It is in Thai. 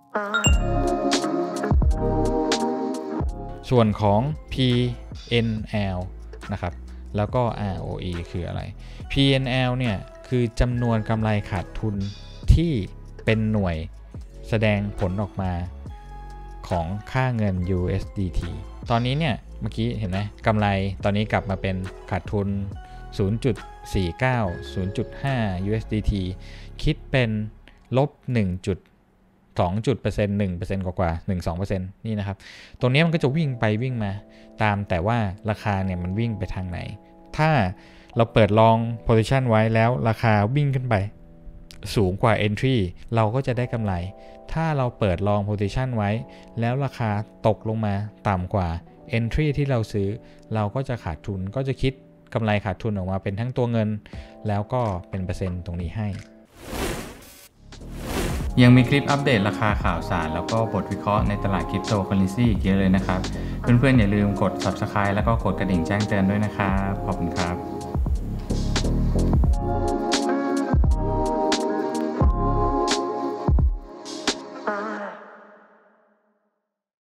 ส่วนของ P&L นะครับแล้วก็ ROE คืออะไร P&L เนี่ยคือจำนวนกำไรขาดทุนที่เป็นหน่วยแสดงผลออกมาของค่าเงิน USDT ตอนนี้เนี่ยเมื่อกี้เห็นไหมกำไรตอนนี้กลับมาเป็นขาดทุน 0.49 0.5 USDT คิดเป็นลบ 1% กว่า 1-2% นี่นะครับตรงนี้มันก็จะวิ่งไปวิ่งมาตามแต่ว่าราคาเนี่ยมันวิ่งไปทางไหนถ้าเราเปิดลอง position ไว้แล้วราคาวิ่งขึ้นไปสูงกว่า entry เราก็จะได้กำไรถ้าเราเปิดลอง position ไว้แล้วราคาตกลงมาต่ำกว่า entry ที่เราซื้อเราก็จะขาดทุนก็จะคิดกำไรขาดทุนออกมาเป็นทั้งตัวเงินแล้วก็เป็นเปอร์เซ็นต์ตรงนี้ให้ยังมีคลิปอัปเดตราคาข่าวสารแล้วก็บทวิเคราะห์ในตลาดคริปโตเคอเรนซีเยอะเลยนะครับเพื่อนๆอย่าลืมกด Subscribe แล้วก็กดกระดิ่งแจ้งเตือนด้วยนะครับขอบคุณครับ